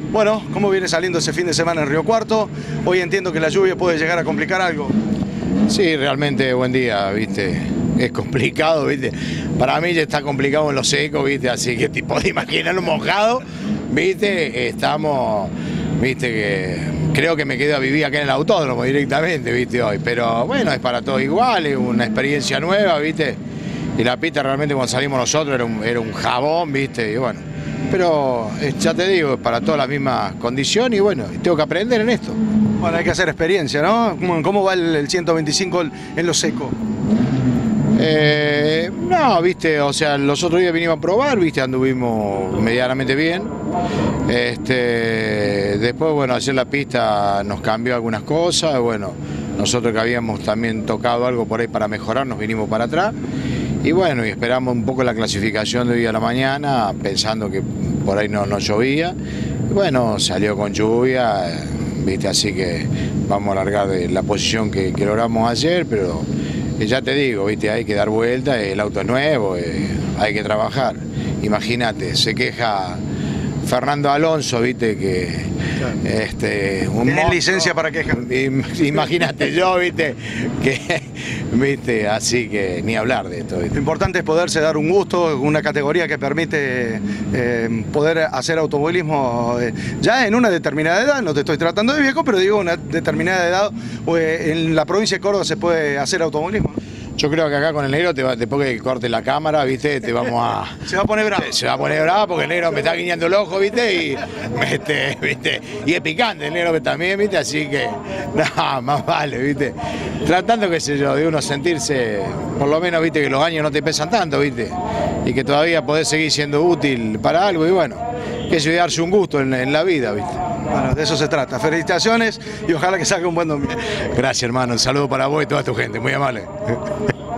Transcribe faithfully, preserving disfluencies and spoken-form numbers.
Bueno, ¿cómo viene saliendo ese fin de semana en Río Cuarto? Hoy entiendo que la lluvia puede llegar a complicar algo. Sí, realmente buen día, viste. Es complicado, viste. Para mí ya está complicado en lo seco, viste. Así que te podés imaginar un mojado, viste. Estamos, viste, que creo que me quedo a vivir acá en el autódromo directamente, viste, hoy. Pero bueno, es para todos igual, es una experiencia nueva, viste. Y la pista realmente cuando salimos nosotros era un, era un jabón, viste, y bueno. Pero ya te digo, es para todas las mismas condiciones y bueno, tengo que aprender en esto. Bueno, hay que hacer experiencia, ¿no? ¿Cómo, cómo va el, el ciento veinticinco en lo seco? Eh, no, viste, o sea, los otros días vinimos a probar, viste, anduvimos medianamente bien. Este, después, bueno, hacer la pista nos cambió algunas cosas, bueno, nosotros que habíamos también tocado algo por ahí para mejorar, nos vinimos para atrás. Y bueno, y esperamos un poco la clasificación de hoy a la mañana, pensando que por ahí no, no llovía. Y bueno, salió con lluvia, viste, así que vamos a largar de la posición que, que logramos ayer, pero ya te digo, viste, hay que dar vuelta, el auto es nuevo, eh, hay que trabajar. Imagínate, se queja Fernando Alonso, viste, que este, un ¿Tienes licencia para quejar? Imagínate yo, viste, que viste, así que ni hablar de esto, ¿viste? Lo importante es poderse dar un gusto, una categoría que permite eh, poder hacer automovilismo eh, ya en una determinada edad. No te estoy tratando de viejo, pero digo una determinada edad. Eh, en la provincia de Córdoba se puede hacer automovilismo. Yo creo que acá con el negro, te va, después que corte la cámara, viste, te vamos a... Se va a poner bravo. Se va a poner bravo porque el negro me está guiñando el ojo, viste, y, este, viste, y es picante el negro también, viste, así que, no, más vale, viste. Tratando, qué sé yo, de uno sentirse, por lo menos, viste, que los años no te pesan tanto, viste, y que todavía podés seguir siendo útil para algo, y bueno, que eso, darse un gusto en, en la vida, viste. Bueno, de eso se trata. Felicitaciones y ojalá que salga un buen domingo. Gracias, hermano. Un saludo para vos y toda tu gente. Muy amable.